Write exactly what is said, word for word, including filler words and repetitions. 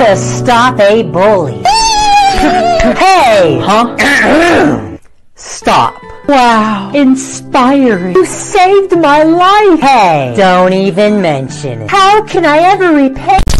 to stop a bully. Hey! Huh? Stop. Wow. Inspiring. You saved my life. Hey, don't even mention it. How can I ever repay